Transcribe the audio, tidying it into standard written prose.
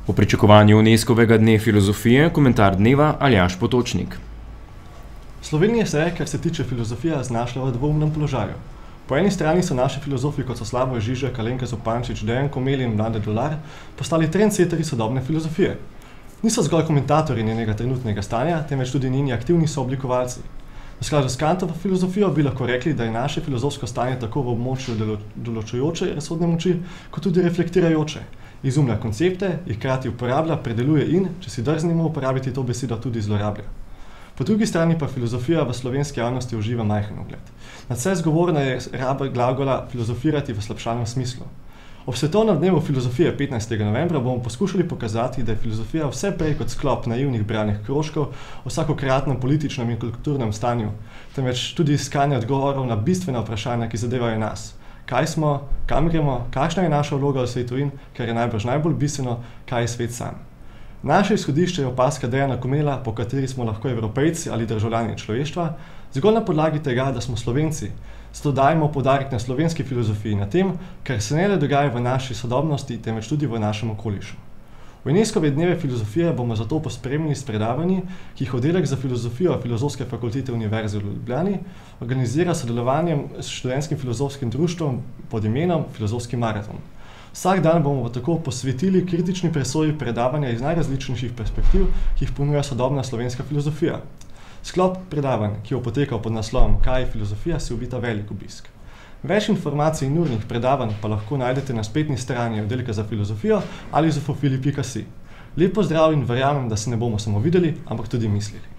V pričakovanju UNESCO-vega dne filozofije komentar dneva Aljaž Potočnik. Slovenija se je, kar se tiče filozofije, znašla v dvoumnem položaju. Po eni strani so naši filozofi, kot so Slavoj Žižek, Alenka Zupančič, Dejan Komel in Mlade Dolar, postali trendsetterji sodobne filozofije. Niso zgolj komentatorji njenega trenutnega stanja, temveč tudi njeni aktivni sooblikovalci. V skladu s Kantovo filozofijo bi lahko rekli, da je naše filozofsko stanje tako v območju določujoče razsodne moči, kot tudi reflektirajoče. Izumlja koncepte, jih hkrati uporablja, predeluje in, če si drznemo uporabiti to besedo, tudi zlorablja. Po drugi strani pa filozofija v slovenski javnosti uživa majhen ugled. Nadvse zgovorna je raba glagola filozofirati v slabšalnem smislu. Ob svetovnem dnevu filozofije 15. novembra bomo poskušali pokazati, da je filozofija vse prej kot sklop naivnih bralnih krožkov o vsakokratnem političnem in kulturnem stanju, temveč tudi iskanje odgovorov na bistvena vprašanja, ki zadevajo nas. Kaj smo, kam gremo, kakšna je naša vloga v svetu in, kar je najbolj bistveno, kaj je svet sam. Naše izhodišče je opazka Dejana Komela, po kateri smo lahko Evropejci ali državljani človeštva, zgolj na podlagi tega, da smo Slovenci. Zato dajemo poudarek na slovenski filozofiji, na tem, kar se ne le dogaja v naši sodobnosti, temveč tudi v našem okolišu. V UNESCO-ve dneve filozofije bomo zato pospremili s predavanji, ki jih oddelek za filozofijo Filozofske fakultete Univerze v Ljubljani organizira s sodelovanjem s študentskim filozofskim društvom pod imenom Filozofski maraton. Vsak dan bomo tako posvetili kritični presoji predavanja iz najrazličnejših perspektiv, ki jih ponuja sodobna slovenska filozofija. Sklop predavanj, ki bo potekal pod naslovom Kaj je filozofija, si obeta velik obisk. Več informacij in urnih predavanj pa lahko najdete na spletni strani oddelka za filozofijo ali zofofili.si. Lep pozdrav in verjamem, da se ne bomo samo videli, ampak tudi mislili.